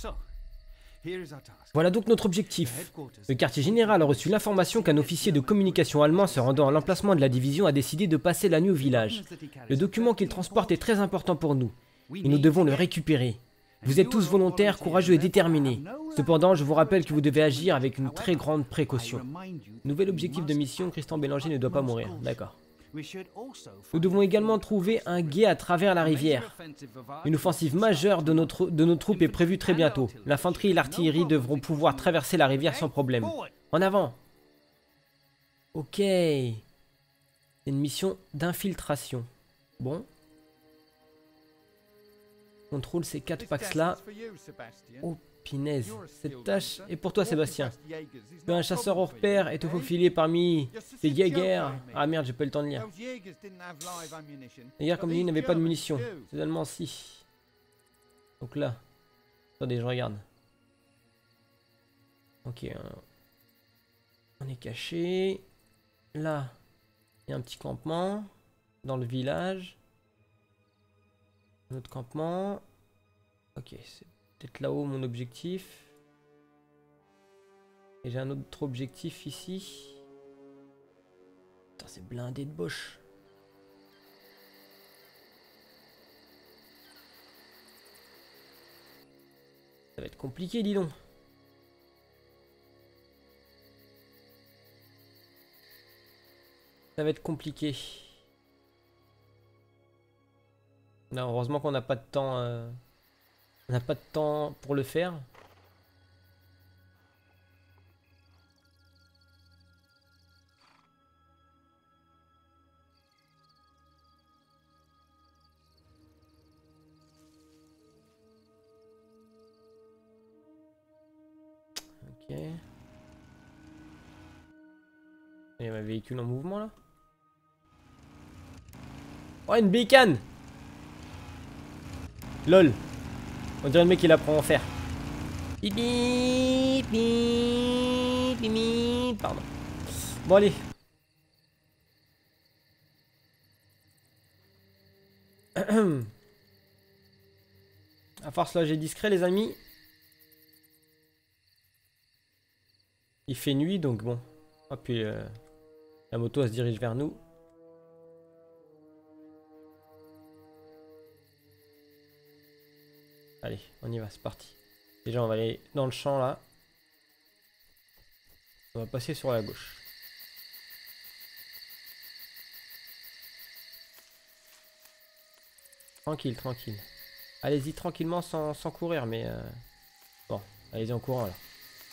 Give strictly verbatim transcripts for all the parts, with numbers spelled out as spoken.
Voilà donc notre objectif. Le quartier général a reçu l'information qu'un officier de communication allemand se rendant à l'emplacement de la division a décidé de passer la nuit au village. Le document qu'il transporte est très important pour nous, et nous devons le récupérer. Vous êtes tous volontaires, courageux et déterminés. Cependant, je vous rappelle que vous devez agir avec une très grande précaution. Nouvel objectif de mission, Tristan Bélanger ne doit pas mourir. D'accord. Nous devons également trouver un gué à travers la rivière. Une offensive majeure de, notre, de nos troupes est prévue très bientôt. L'infanterie et l'artillerie devront pouvoir traverser la rivière sans problème. En avant! Ok. C'est une mission d'infiltration. Bon. Contrôle ces quatre packs là. Oh pinaise. Cette tâche est pour toi Sébastien. Tu es un chasseur hors pair et te faufiler parmi ces Jägers. Ah merde, j'ai pas eu le temps de lire. Les Jägers comme dit n'avaient pas de munitions. Les Allemands si. Donc là. Attendez, je regarde. Ok. Euh, on est caché. Là. Il y a un petit campement. Dans le village. Un autre campement. Ok, c'est peut-être là-haut mon objectif. Et j'ai un autre objectif ici. Putain, c'est blindé de Bosch. Ça va être compliqué, dis donc. Ça va être compliqué. Non, heureusement qu'on n'a pas de temps. Euh... On n'a pas de temps pour le faire. Ok. Il y a un véhicule en mouvement là. Oh, une bécane! Lol. On dirait le mec qui apprend à en faire. Bibi, bibi, bibi. Pardon. Bon, allez. À force là, j'ai discret, les amis. Il fait nuit, donc bon. Oh, puis euh, la moto, elle se dirige vers nous. Allez, on y va, c'est parti. Déjà, on va aller dans le champ, là. On va passer sur la gauche. Tranquille, tranquille. Allez-y tranquillement sans, sans courir, mais... Euh... Bon, allez-y en courant, là.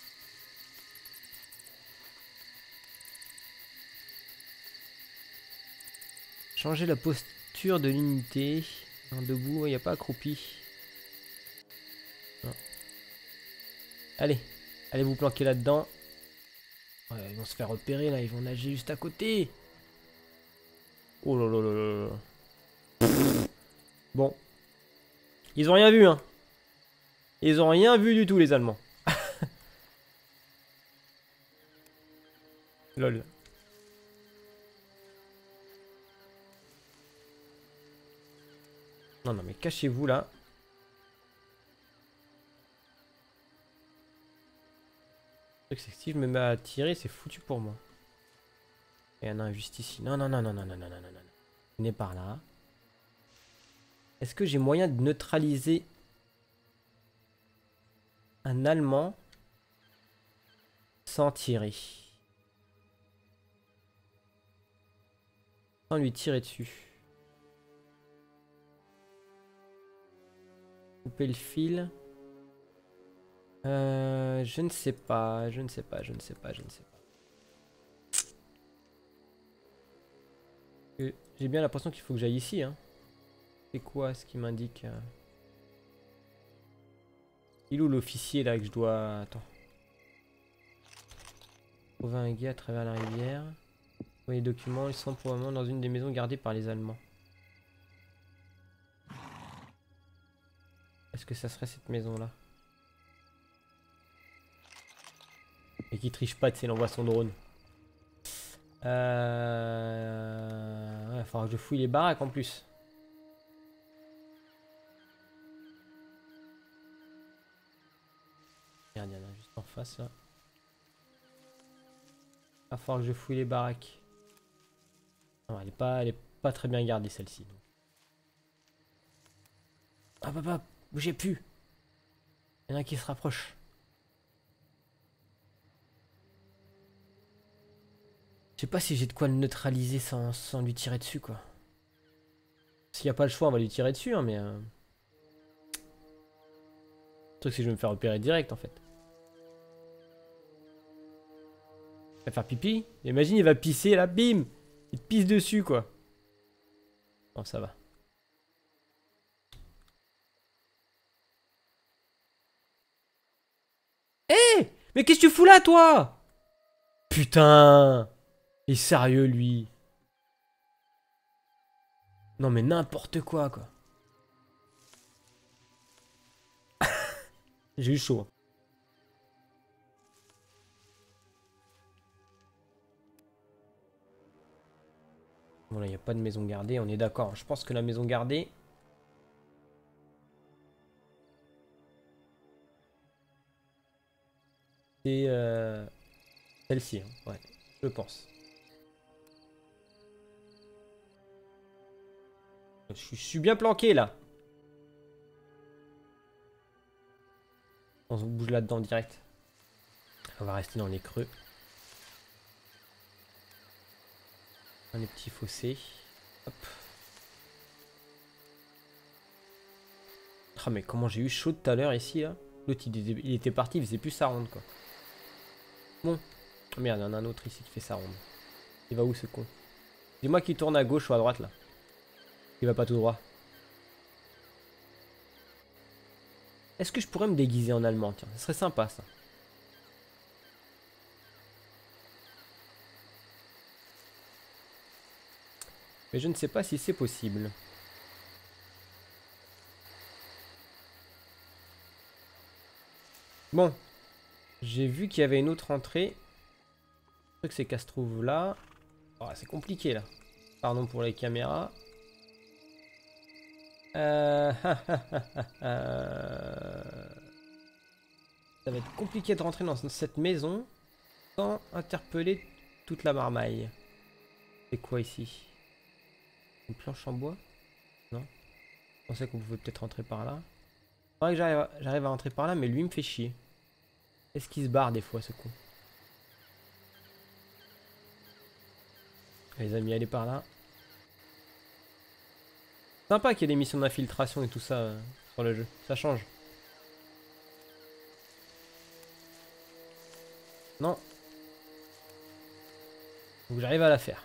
Changer la posture de l'unité. Debout, il n'y a pas accroupi. Non. Allez, allez vous planquer là-dedans. Ouais, ils vont se faire repérer là, ils vont nager juste à côté. Oh là là là là là. Bon. Ils ont rien vu, hein. Ils ont rien vu du tout, les Allemands. Lol. Non, non, mais cachez-vous là. Le truc, c'est que si je me mets à tirer, c'est foutu pour moi. Il y en a un juste ici. Non, non, non, non, non, non, non, non, non. Venez par là. Est-ce que j'ai moyen de neutraliser un Allemand sans tirer? Sans lui tirer dessus. Couper le fil. Euh, je ne sais pas, je ne sais pas, je ne sais pas, je ne sais pas. Euh, J'ai bien l'impression qu'il faut que j'aille ici, hein. C'est quoi ce qui m'indique? euh... Il est où l'officier là que je dois... Attends. Trouver un guet à travers la rivière. Les documents, ils sont probablement dans une des maisons gardées par les Allemands. Est-ce que ça serait cette maison là? Et qui triche pas, tu sais, il envoie son drone. Euh... Ouais, il faudra que je fouille les baraques en plus. Regarde, il y en a juste en face là. Il va falloir que je fouille les baraques. Non, elle est pas, elle est pas très bien gardée celle-ci. Ah papa, bougez plus. Il y en a un qui se rapproche. Je sais pas si j'ai de quoi le neutraliser sans, sans lui tirer dessus quoi. S'il n'y a pas le choix, on va lui tirer dessus, hein, mais... Euh... Le truc c'est que je vais me faire repérer direct en fait. Il va faire pipi. Imagine il va pisser là, bim. Il te pisse dessus quoi. Bon ça va. Hé hey, mais qu'est-ce que tu fous là toi? Putain. Il est sérieux lui. Non mais n'importe quoi quoi. J'ai eu chaud. Bon là il n'y a pas de maison gardée, on est d'accord. Je pense que la maison gardée... C'est euh... celle-ci, hein. Ouais, je pense. Je suis bien planqué là. On se bouge là-dedans direct. On va rester dans les creux. Dans les petits fossés. Hop. Ah mais comment j'ai eu chaud tout à l'heure ici là. L'autre il, il était parti, il faisait plus sa ronde quoi. Bon. Oh, merde, il y en a un autre ici qui fait sa ronde. Il va où ce con? Dis-moi qu'il tourne à gauche ou à droite là. Il va pas tout droit. Est-ce que je pourrais me déguiser en allemand? Tiens, ce serait sympa ça. Mais je ne sais pas si c'est possible. Bon. J'ai vu qu'il y avait une autre entrée. Le truc c'est qu'elle se trouve là. Oh, c'est compliqué là. Pardon pour les caméras. Euh... Ça va être compliqué de rentrer dans cette maison sans interpeller toute la marmaille. C'est quoi ici? Une planche en bois? Non. Je pensais qu'on pouvait peut-être rentrer par là. Faudrait que j'arrive à... j'arrive à rentrer par là, mais lui me fait chier. Est-ce qu'il se barre des fois ce con? Les amis, allez par là. Sympa qu'il y ait des missions d'infiltration et tout ça euh, sur le jeu. Ça change. Non. Donc j'arrive à la faire.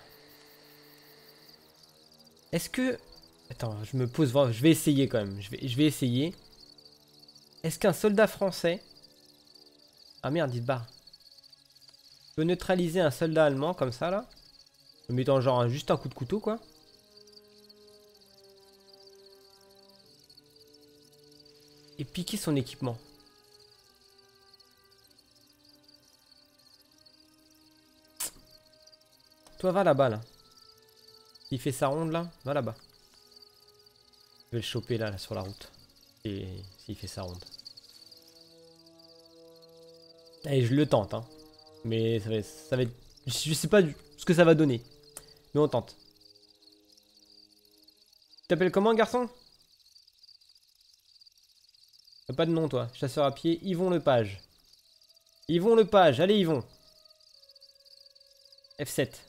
Est-ce que... Attends, je me pose... Je vais essayer quand même. Je vais, je vais essayer. Est-ce qu'un soldat français... Ah merde, il se barre. Peut neutraliser un soldat allemand comme ça là? En mettant genre un, juste un coup de couteau quoi. Et piquer son équipement. Toi va là-bas là. Il fait sa ronde là, va là-bas. Je vais le choper là, là sur la route. Et s'il fait sa ronde. Allez, je le tente hein. Mais ça va, ça va être... Je sais pas ce que ça va donner. Mais on tente. Tu t'appelles comment garçon? T'as pas de nom toi. Chasseur à pied, Yvon Lepage. Yvon Lepage, allez Yvon. F sept.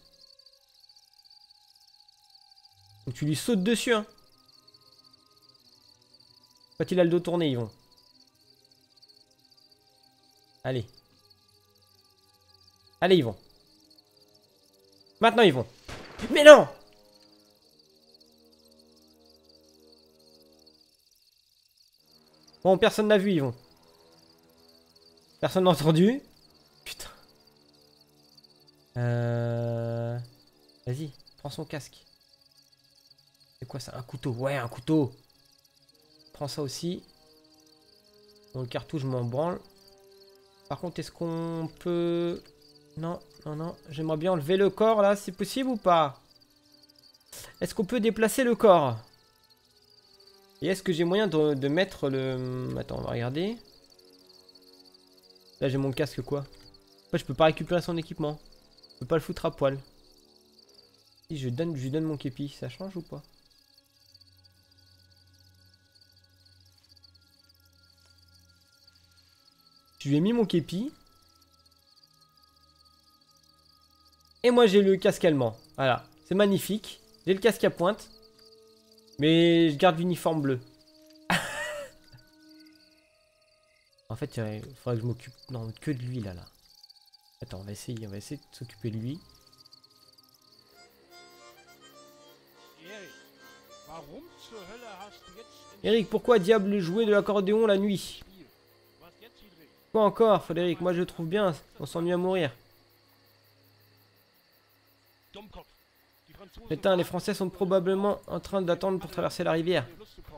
Donc tu lui sautes dessus hein. Quand il a le dos tourné Yvon. Allez. Allez Yvon. Maintenant Yvon. Mais non! Bon, personne n'a vu Yvon. Personne n'a entendu. Putain. Euh... Vas-y, prends son casque. C'est quoi ça? Un couteau. Ouais, un couteau. Prends ça aussi. Bon, le cartouche, je m'en branle. Par contre, est-ce qu'on peut... Non, non, non. J'aimerais bien enlever le corps, là. C'est possible ou pas? Est-ce qu'on peut déplacer le corps? Et est-ce que j'ai moyen de, de mettre le... Attends, on va regarder. Là j'ai mon casque quoi. Après, je peux pas récupérer son équipement. Je peux pas le foutre à poil. Si je, donne, je lui donne mon képi, ça change ou pas? Je lui ai mis mon képi. Et moi j'ai le casque allemand. Voilà, c'est magnifique. J'ai le casque à pointe. Mais je garde l'uniforme bleu. En fait, il faudrait que je m'occupe non, que de lui là, là. Attends, on va essayer, on va essayer de s'occuper de lui. Eric, pourquoi diable jouer de l'accordéon la nuit? Quoi encore, Frédéric? Moi je le trouve bien, on s'ennuie à mourir. Putain, les Français sont probablement en train d'attendre pour traverser la rivière.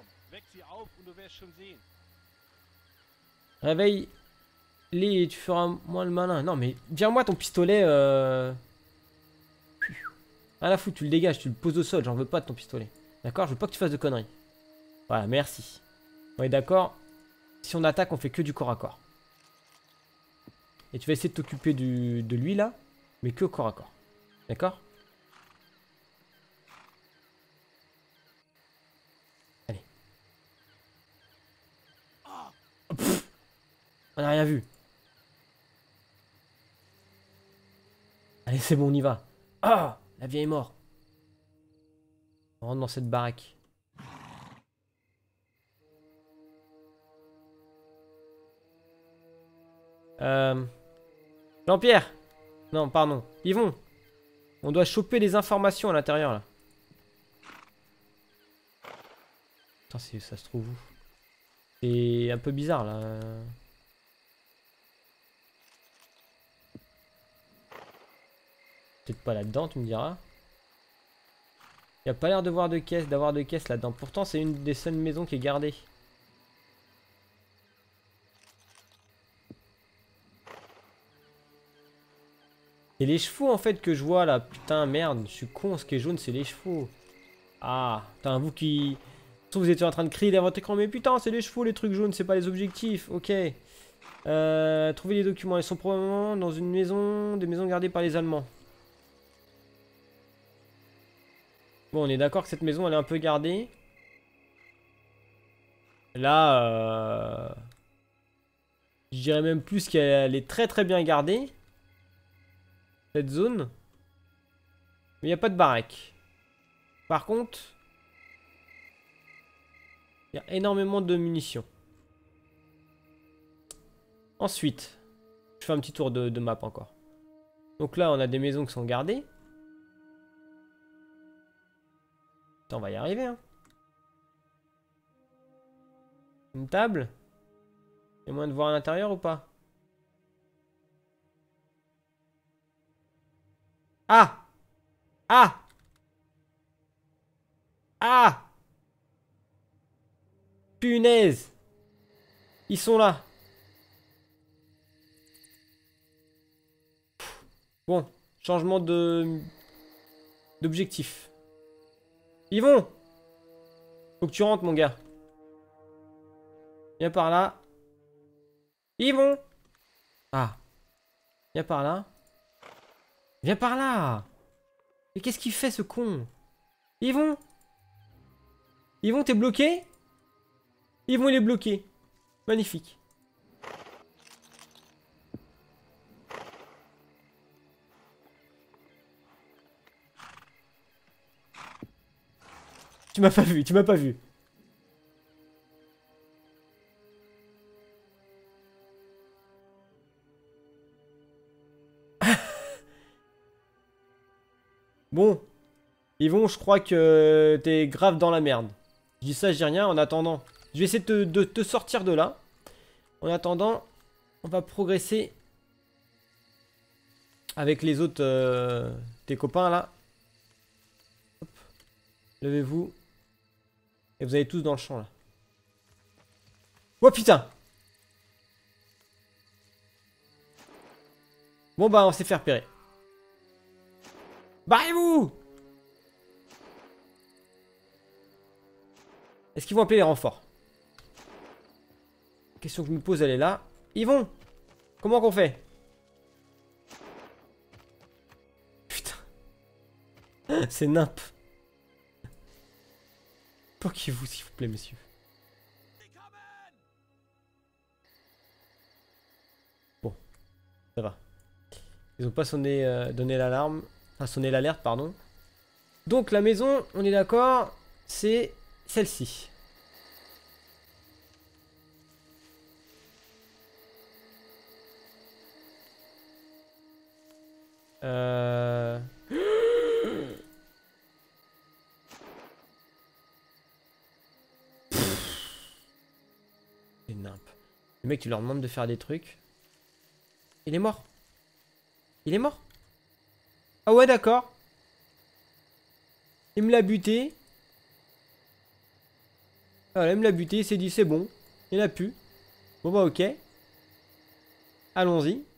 Réveille-les et tu feras moins le malin. Non mais, vire-moi ton pistolet. Euh... Ah la foutre, tu le dégages, tu le poses au sol, j'en veux pas de ton pistolet. D'accord? Je veux pas que tu fasses de conneries. Voilà, merci. On est d'accord? Si on attaque, on fait que du corps à corps. Et tu vas essayer de t'occuper de lui là, mais que au corps à corps. D'accord? Allez. Pff, on n'a rien vu. Allez, c'est bon, on y va. Ah, la vieille est morte. On rentre dans cette baraque. Euh... Jean-Pierre. Non, pardon. Yvon. On doit choper les informations à l'intérieur, là. Putain, ça se trouve où? C'est un peu bizarre, là. Peut-être pas là-dedans, tu me diras. Il n'y a pas l'air de voir de caisse, d'avoir de caisse là-dedans. Pourtant, c'est une des seules maisons qui est gardée. C'est les chevaux en fait que je vois là. Putain, merde, je suis con. Ce qui est jaune, c'est les chevaux. Ah, putain, vous qui... Vous étiez en train de crier derrière votre écran. Mais putain, c'est les chevaux, les trucs jaunes, c'est pas les objectifs. Ok. Euh, trouver les documents. Ils sont probablement dans une maison, des maisons gardées par les Allemands. Bon, on est d'accord que cette maison, elle est un peu gardée. Là, euh... je dirais même plus qu'elle est très très bien gardée. Cette zone. Mais il n'y a pas de baraque. Par contre, il y a énormément de munitions. Ensuite, je fais un petit tour de, de map encore. Donc là, on a des maisons qui sont gardées. Attends, on va y arriver, hein. Une table. Il y a moyen de voir à l'intérieur ou pas? Ah! Ah! Ah! Punaise! Ils sont là. Bon, changement de... d'objectif. Yvon! Faut que tu rentres, mon gars. Viens par là. Yvon! Ah. Viens par là. Viens par là! Mais qu'est-ce qu'il fait, ce con? Yvon! Yvon, t'es bloqué? Yvon, il est bloqué. Magnifique. Tu m'as pas vu, tu m'as pas vu. Bon. Yvon, je crois que t'es grave dans la merde. Je dis ça, je dis rien. En attendant, je vais essayer de te, de te sortir de là. En attendant, on va progresser avec les autres, euh, tes copains là. Hop. Levez-vous. Et vous allez tous dans le champ là. Oh putain! Bon bah on s'est fait repérer. Barrez-vous! Est-ce qu'ils vont appeler les renforts? La question que je me pose, elle est là. Yvon! Comment qu'on fait? Putain. C'est nimp. Poquez-vous s'il vous plaît, messieurs. Bon, ça va. Ils ont pas sonné, euh, donné l'alarme. Enfin, sonné l'alerte, pardon. Donc la maison, on est d'accord, c'est celle-ci. Euh... C'est nimp. Le mec, tu leur demandes de faire des trucs. Il est mort. Il est mort. Ah ouais, d'accord. Il me l'a buté. Voilà, il me l'a buté, il s'est dit c'est bon. Il a pu. Bon bah ok. Allons-y.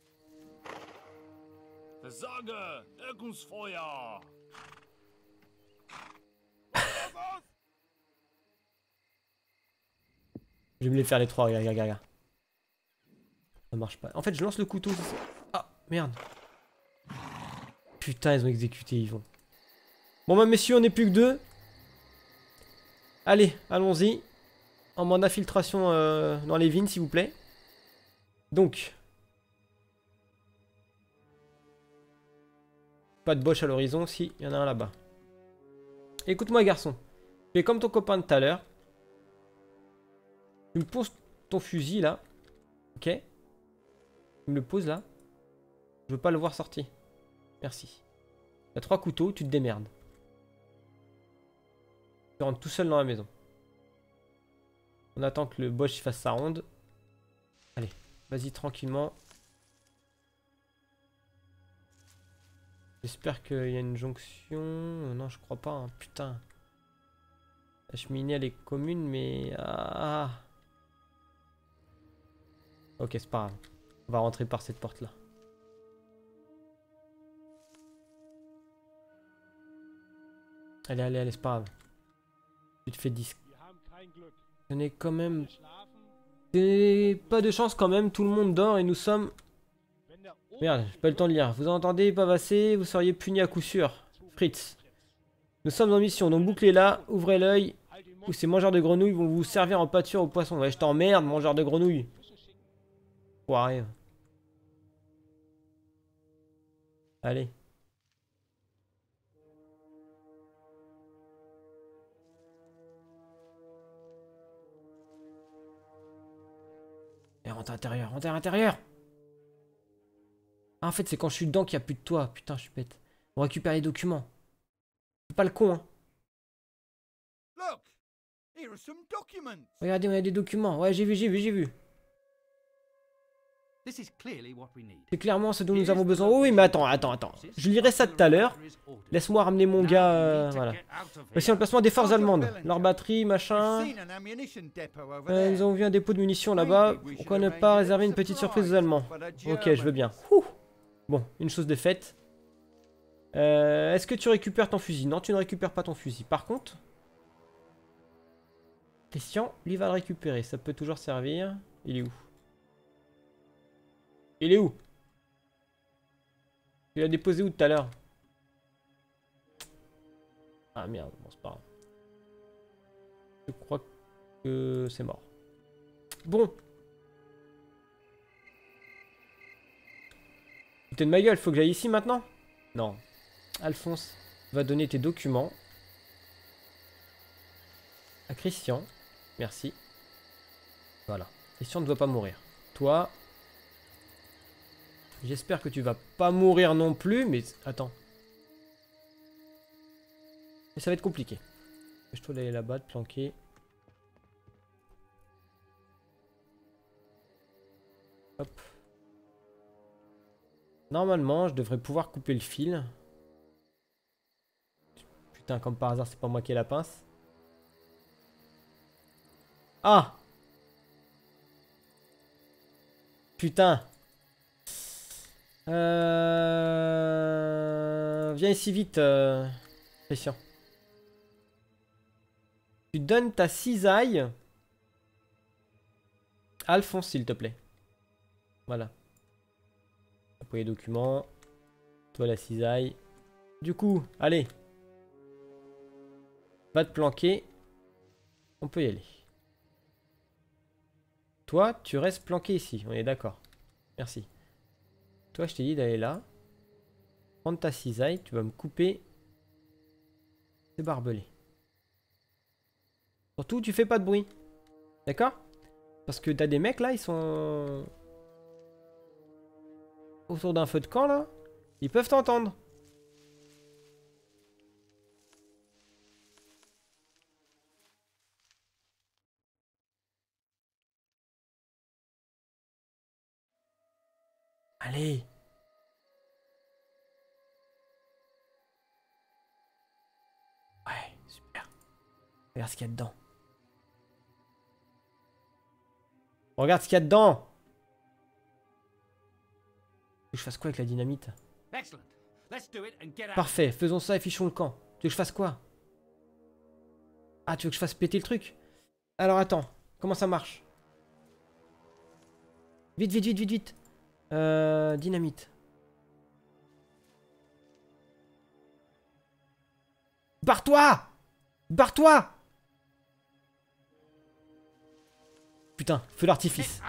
Je vais me les faire les trois, regarde, regarde, regarde. Ça marche pas. En fait, je lance le couteau. Ah, merde. Putain, ils ont exécuté, ils vont. Bon bah messieurs, on n'est plus que deux. Allez, allons-y. En mode d'infiltration euh, dans les vignes, s'il vous plaît. Donc. Pas de boche à l'horizon, si, il y en a un là-bas. Écoute-moi, garçon. Tu es comme ton copain de tout à l'heure. Tu me poses ton fusil, là. Ok. Tu me le poses, là. Je veux pas le voir sortir. Merci. T'as trois couteaux, tu te démerdes. Tu rentres tout seul dans la maison. On attend que le boss fasse sa ronde. Allez, vas-y tranquillement. J'espère qu'il y a une jonction. Non, je crois pas. Hein. Putain. La cheminée, elle est commune, mais... Ah. Ok, c'est pas grave. On va rentrer par cette porte-là. Allez, allez, allez, c'est pas grave. Tu te fais dix. Ce n'est quand même... C'est pas de chance quand même, tout le monde dort et nous sommes... Merde, j'ai pas eu le temps de lire. Vous entendez pavasser, vous seriez puni à coup sûr. Fritz. Nous sommes en mission, donc bouclez-la, ouvrez l'œil, ou ces mangeurs de grenouilles vont vous servir en pâture aux poissons. Ouais, je t'emmerde, mangeur de grenouilles. Foiré. Allez. Et rentre à l'intérieur, rentre à l'intérieur. Ah, en fait, c'est quand je suis dedans qu'il n'y a plus de toi. Putain, je suis bête. On récupère les documents. C'est pas le con, hein. Regardez, on a des documents. Ouais, j'ai vu, j'ai vu, j'ai vu. C'est clairement ce dont nous avons besoin. Oh oui, mais attends, attends, attends. Je lirai ça tout à l'heure. Laisse-moi ramener mon gars. Euh, voilà. Voici l'emplacement des forces allemandes. Leur batterie, machin. Euh, nous avons vu un dépôt de munitions là-bas. Pourquoi ne pas réserver une petite surprise aux Allemands? Ok, je veux bien. Ouh. Bon, une chose de faite. Euh, Est-ce que tu récupères ton fusil? Non, tu ne récupères pas ton fusil. Par contre... Christian, lui va le récupérer. Ça peut toujours servir. Il est où? Il est où? Tu l'as déposé où tout à l'heure? Ah merde, bon c'est pas grave. Je crois que c'est mort. Bon. T'es de ma gueule, faut que j'aille ici maintenant? Non. Alphonse va donner tes documents à Christian. Merci. Voilà. Christian ne doit pas mourir. Toi... J'espère que tu vas pas mourir non plus, mais... Attends. Mais ça va être compliqué. Je dois aller là-bas, te planquer. Hop. Normalement, je devrais pouvoir couper le fil. Putain, comme par hasard, c'est pas moi qui ai la pince. Ah! Putain! Euh... Viens ici vite, euh... Christian. Tu donnes ta cisaille à Alphonse, s'il te plaît. Voilà. pour les documents. Toi la cisaille. Du coup, allez. Va te planquer. On peut y aller. Toi, tu restes planqué ici, on est d'accord. Merci. Toi, je t'ai dit d'aller là. Prendre ta cisaille, tu vas me couper ces barbelés. Surtout, tu fais pas de bruit. D'accord? Parce que t'as des mecs là, ils sont autour d'un feu de camp là. Ils peuvent t'entendre. Allez. Ouais, super. Regarde ce qu'il y a dedans. Regarde ce qu'il y a dedans. Que je fasse quoi avec la dynamite? Parfait, faisons ça et fichons le camp. Tu veux que je fasse quoi? Ah, tu veux que je fasse péter le truc? Alors attends, comment ça marche? Vite, vite, vite, vite, vite. Euh, dynamite. Barre-toi! Barre-toi! Putain, feu d'artifice.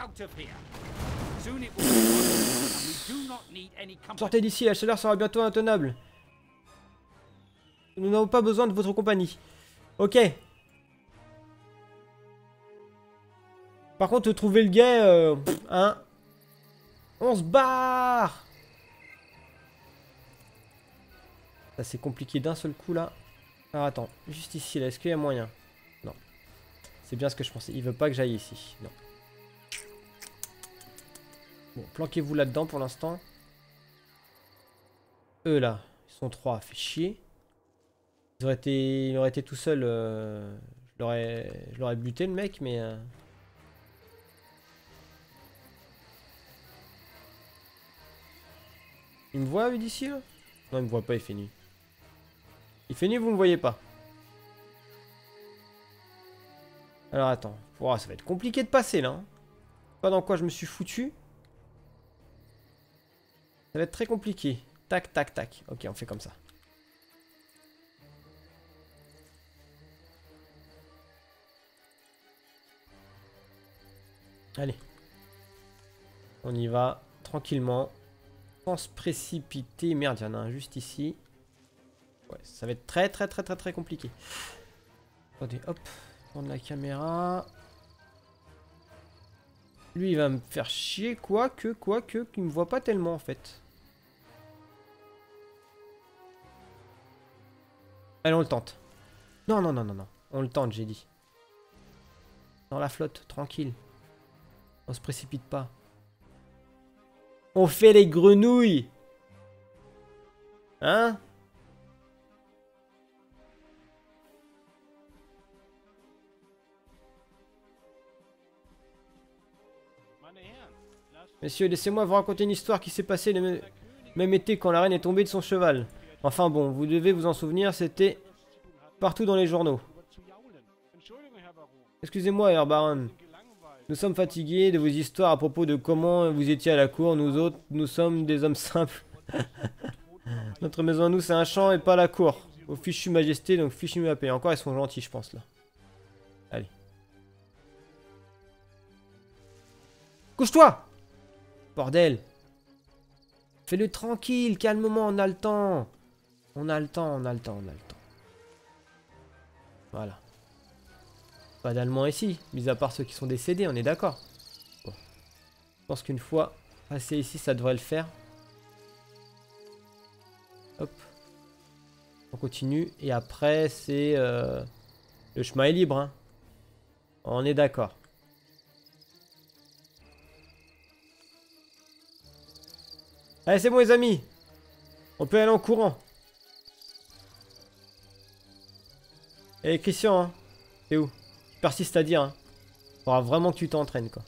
Sortez d'ici, la chaleur sera bientôt intenable. Nous n'avons pas besoin de votre compagnie. Ok. Par contre, trouver le gars, euh, hein. On se barre. Ça c'est compliqué d'un seul coup là. Alors attends, juste ici là, est-ce qu'il y a moyen? Non. C'est bien ce que je pensais. Il veut pas que j'aille ici. Non. Bon, planquez-vous là-dedans pour l'instant. Eux là, ils sont trois, fait chier. Ils auraient été, il aurait été tout seul. Euh, je l'aurais, je l'aurais buté le mec, mais. Euh... Il me voit lui d'ici là? Non, il me voit pas, il fait nuit. Il fait nuit, vous me voyez pas. Alors attends. Oh, ça va être compliqué de passer là. Hein. Pas dans quoi je me suis foutu. Ça va être très compliqué. Tac, tac, tac. Ok, on fait comme ça. Allez. On y va tranquillement. Sans se précipiter. Merde, il y en a un juste ici. Ouais, ça va être très très très très très compliqué. Attendez, hop. Prendre la caméra. Lui, il va me faire chier. Quoique, quoique, qu'il me voit pas tellement en fait. Allez, on le tente. Non, non, non, non, non. On le tente, j'ai dit. Dans la flotte, tranquille. On se précipite pas. On fait les grenouilles. Hein? Messieurs, laissez-moi vous raconter une histoire qui s'est passée le même été quand la reine est tombée de son cheval. Enfin bon, vous devez vous en souvenir, c'était partout dans les journaux. Excusez-moi, Herr Baron. Nous sommes fatigués de vos histoires à propos de comment vous étiez à la cour. Nous autres, nous sommes des hommes simples. Notre maison à nous, c'est un champ et pas la cour. Au fichu majesté, donc fichu à paix. Encore, ils sont gentils, je pense, là. Allez. Couche-toi! Bordel. Fais-le tranquille, calmement, on a le temps. On a le temps, on a le temps, on a le temps. Voilà. Pas d'Allemands ici, mis à part ceux qui sont décédés, on est d'accord. Bon. Je pense qu'une fois passé ici, ça devrait le faire. Hop. On continue. Et après, c'est... Euh... Le chemin est libre. Hein. On est d'accord. Allez, c'est bon les amis. On peut aller en courant. Et Christian, hein. C'est où? Je persiste à dire. Hein. Faudra vraiment que tu t'entraînes, quoi.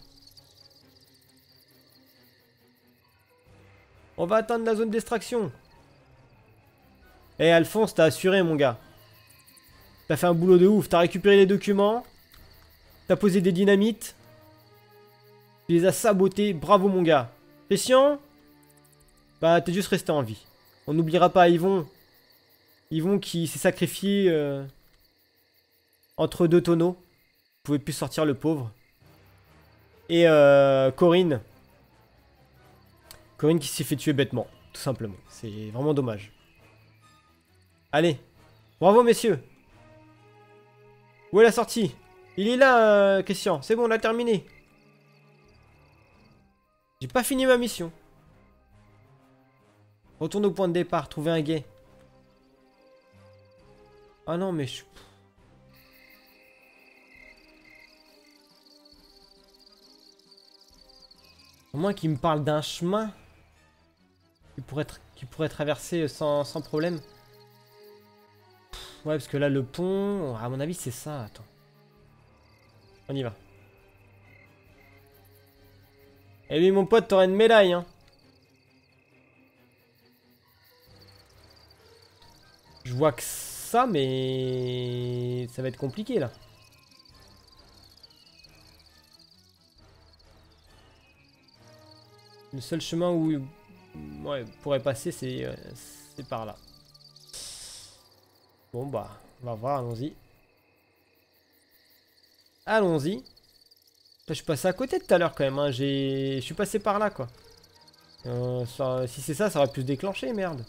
On va atteindre la zone d'extraction. Eh Alphonse, t'as assuré mon gars. T'as fait un boulot de ouf. T'as récupéré les documents. T'as posé des dynamites. Tu les as sabotés. Bravo mon gars. Christian? Bah, t'es juste resté en vie. On n'oubliera pas Yvon. Yvon qui s'est sacrifié euh, entre deux tonneaux. Il pouvait plus sortir le pauvre. Et euh, Corinne. Corinne qui s'est fait tuer bêtement, tout simplement. C'est vraiment dommage. Allez. Bravo, messieurs. Où est la sortie? Il est là, euh, Christian. C'est bon, on a terminé. J'ai pas fini ma mission. Retourne au point de départ, trouver un guet. Ah non, mais je... Au moins qu'il me parle d'un chemin qui pourrait, être, qui pourrait traverser sans, sans problème. Ouais, parce que là, le pont... À mon avis, c'est ça. Attends. On y va. Et lui, mon pote, t'aurais une médaille, hein. Je vois que ça, mais... Ça va être compliqué, là. Le seul chemin où... Ouais, pourrait passer, c'est euh, c'est par là. Bon, bah, on va voir, allons-y. Allons-y. Je suis passé à côté tout à l'heure, quand même, hein. Je suis passé par là, quoi. Euh, ça, si c'est ça, ça aurait pu se déclencher, merde.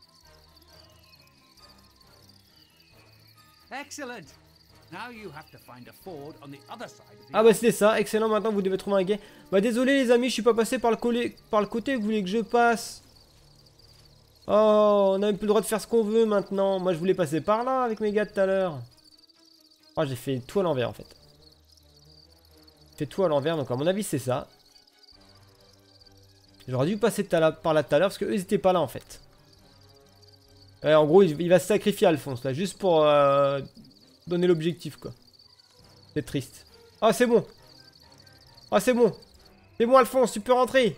Ah bah c'était ça, excellent, maintenant vous devez trouver un guet. Bah désolé les amis, je suis pas passé par le, collé, par le côté que vous voulez que je passe. Oh, on a même plus le droit de faire ce qu'on veut maintenant. Moi je voulais passer par là avec mes gars tout à l'heure. Oh, j'ai fait tout à l'envers en fait. J'ai fait tout à l'envers, donc à mon avis c'est ça. J'aurais dû passer par là tout à l'heure parce qu'eux ils étaient pas là en fait. Ouais, en gros il, il va se sacrifier Alphonse là, juste pour euh, donner l'objectif quoi. C'est triste. Ah, c'est bon. Ah, c'est bon. C'est bon, Alphonse, tu peux rentrer.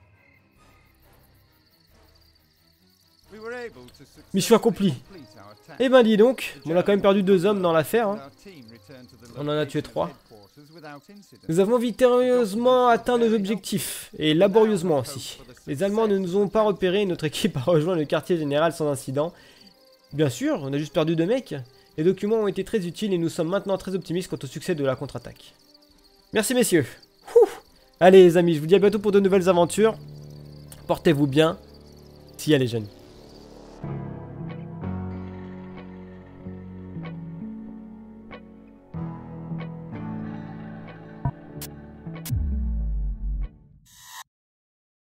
Mission accomplie. Eh ben, dis donc, on a quand même perdu deux hommes dans l'affaire. Hein. On en a tué trois. Nous avons victorieusement atteint nos objectifs, et laborieusement aussi. Les Allemands ne nous ont pas repérés et notre équipe a rejoint le quartier général sans incident. Bien sûr, on a juste perdu deux mecs. Les documents ont été très utiles et nous sommes maintenant très optimistes quant au succès de la contre-attaque. Merci messieurs. Ouh. Allez les amis, je vous dis à bientôt pour de nouvelles aventures. Portez-vous bien. Si elle est jeune.